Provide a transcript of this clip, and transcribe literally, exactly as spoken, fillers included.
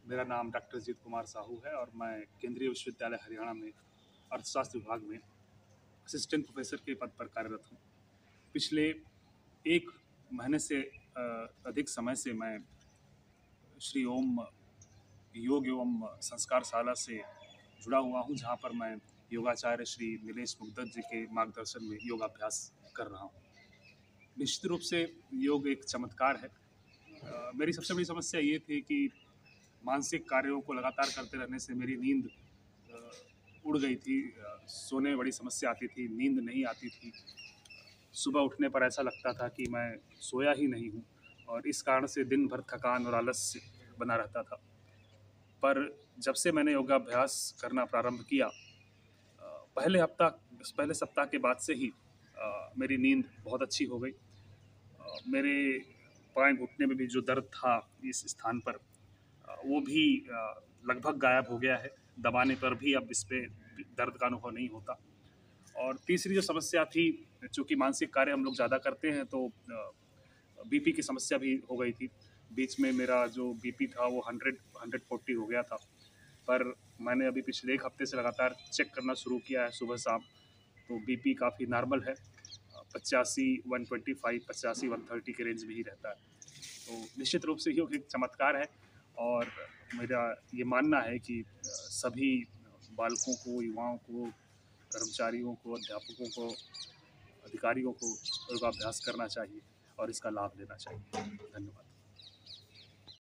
मेरा नाम डॉक्टर जीत कुमार साहू है और मैं केंद्रीय विश्वविद्यालय हरियाणा में अर्थशास्त्र विभाग में असिस्टेंट प्रोफेसर के पद पर कार्यरत हूँ। पिछले एक महीने से अ, अधिक समय से मैं श्री ओम योग एवं संस्कार शाला से जुड़ा हुआ हूँ, जहाँ पर मैं योगाचार्य श्री नीलेश मुग्दत जी के मार्गदर्शन में योगाभ्यास कर रहा हूँ। निश्चित रूप से योग एक चमत्कार है। अ, मेरी सबसे बड़ी समस्या ये थी कि मानसिक कार्यों को लगातार करते रहने से मेरी नींद अ, उड़ गई थी। अ, सोने में बड़ी समस्या आती थी, नींद नहीं आती थी। सुबह उठने पर ऐसा लगता था कि मैं सोया ही नहीं हूँ और इस कारण से दिन भर थकान और आलस्य बना रहता था। पर जब से मैंने योगाभ्यास करना प्रारंभ किया, अ, पहले हफ्ता पहले सप्ताह के बाद से ही अ, मेरी नींद बहुत अच्छी हो गई। अ, मेरे पाँव घुटने में भी जो दर्द था इस स्थान पर, अ, वो भी अ, लगभग गायब हो गया है। दबाने पर भी अब इस पे दर्द का अनुभव नहीं होता। और तीसरी जो समस्या थी, चूँकि मानसिक कार्य हम लोग ज़्यादा करते हैं तो अ, बीपी की समस्या भी हो गई थी। बीच में मेरा जो बीपी था वो हंड्रेड हंड्रेड फोर्टी हो गया था। पर मैंने अभी पिछले एक हफ्ते से लगातार चेक करना शुरू किया है सुबह-शाम, तो बीपी काफ़ी नॉर्मल है। अ, पचासी वन ट्वेंटी फाइव पचासी वन थर्टी के रेंज में ही रहता है। तो निश्चित रूप से योग एक चमत्कार है और मेरा ये मानना है कि अ, सभी बालकों को, युवाओं को, कर्मचारियों को, अध्यापकों को, अधिकारियों को योगाभ्यास करना चाहिए और इसका लाभ लेना चाहिए। धन्यवाद।